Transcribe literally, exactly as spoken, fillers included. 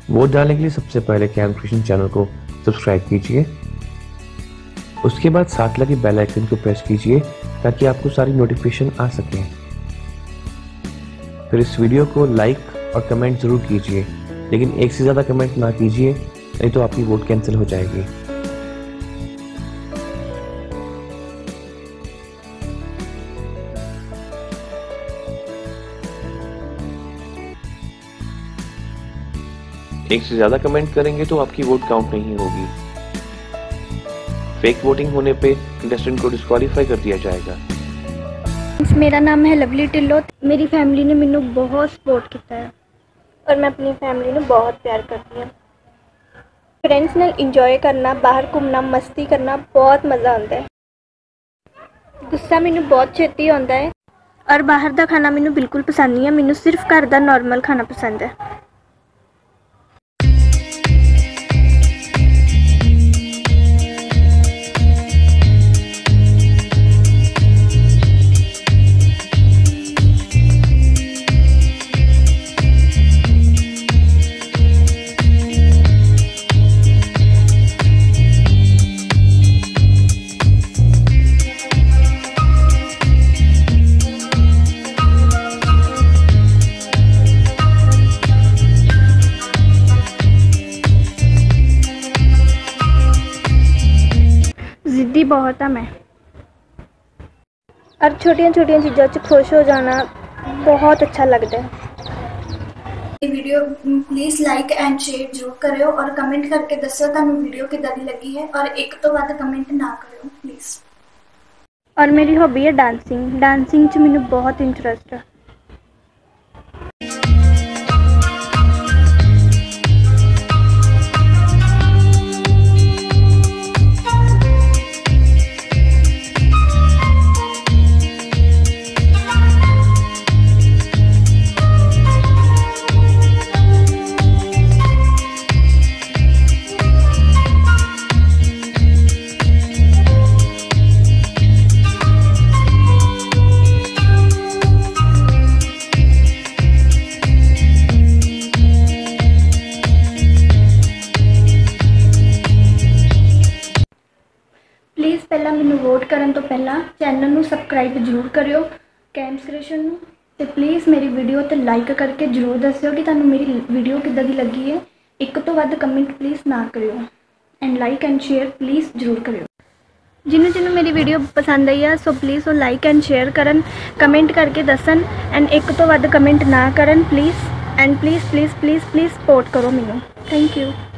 Vote डालने के लिए सबसे पहले कैम्स क्रिएशन चैनल को सब्सक्राइब कीजिए। उसके बाद साथ लगे बेल आइकन को प्रेस कीजिए ताकि आपको सारी नोटिफिकेशन आ सकें। फिर इस वीडियो को लाइक और कमेंट ज़रूर कीजिए, लेकिन एक से ज़्यादा कमेंट ना कीजिए, नहीं तो आपकी वोट कैंसिल हो जाएगी। एक से ज़्यादा कमेंट करेंगे तो आपकी वोट काउंट नहीं होगी। फेक वोटिंग होने पे कंटेस्टेंट को डिस्क्वालीफाई कर दिया जाएगा। मेरा नाम है लवली ढिल्लों। मेरी फैमिली ने मैनू बहुत सपोर्ट किया है और मैं अपनी फैमिली ने बहुत प्यार करती हूँ। फ्रेंड्स नाल इंजॉय करना, बाहर घूमना, मस्ती करना बहुत मज़ा आता है। गुस्सा मैनू बहुत छेती आता है और बाहर का खाना मैनू बिल्कुल पसंद नहीं है। मैनू सिर्फ घर का नॉर्मल खाना पसंद है। जिद्दी बहुत है मैं, और छोटिया छोटिया चीज़ों से खुश हो जाना बहुत अच्छा लगता है। ये video please like and share जरूर करो और कमेंट करके दसो तुहानू वीडियो किदां दी लगी है, और एक तो वध कमेंट ना करो प्लीज़। और मेरी हॉबी है डांसिंग। डांसिंग च मैनू बहुत इंटरेस्ट है। प्लीज़ पहला मैनू वोट करन तो पहला चैनल नू सबसक्राइब जरूर करियो कैम्स क्रिएशन नू, ते प्लीज़ मेरी वीडियो ते लाइक करके जरूर दस्सियो कि तुहानू मेरी वीडियो किद्दां दी लगी है। एक तो वध कमेंट प्लीज़ ना करियो and like and share please जरूर करियो। जिन्होंने जिन्होंने मेरी वीडियो पसंद आई है सो प्लीज़ वो लाइक एंड शेयर करन, कमेंट करके दसन एंड एक तो वध कमेंट ना करन please. And please please please please support करो मैनू। Thank you.